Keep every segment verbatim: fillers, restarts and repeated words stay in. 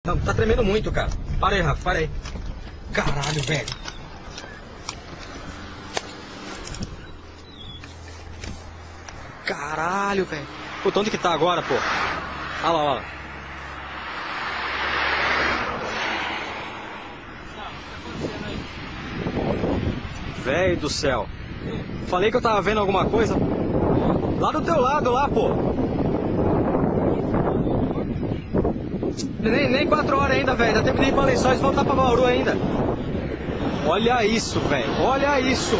Não, tá tremendo muito, cara. Para aí, Rafa, para aí. Caralho, velho. Caralho, velho. Puta, onde que tá agora, pô? Olha lá, olha lá. Velho do céu. Falei que eu tava vendo alguma coisa. Lá do teu lado, lá, pô. Nem, nem quatro horas ainda, velho. Dá tempo de ir pra Lençóis e voltar pra Bauru ainda. Olha isso, velho. Olha isso.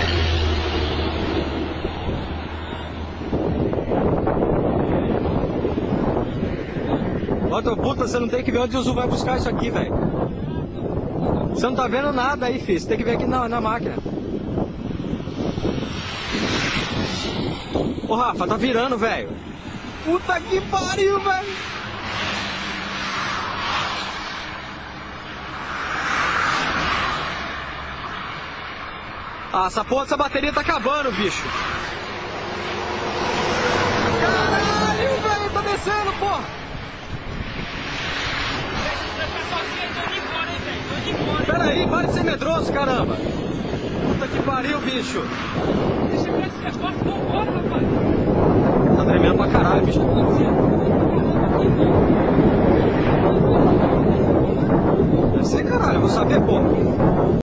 Outra puta, você não tem que ver onde o Zu vai buscar isso aqui, velho. Você não tá vendo nada aí, filho. Você tem que ver aqui na, na máquina. Ô, Rafa, tá virando, velho. Puta que pariu, velho. Ah, essa porra dessa bateria tá acabando, bicho. Caralho, velho, tá descendo, porra. Pera aí, para de ser medroso, caramba. Puta que pariu, bicho. Tá tremendo pra caralho, bicho. Deve ser, caralho, eu vou saber, porra.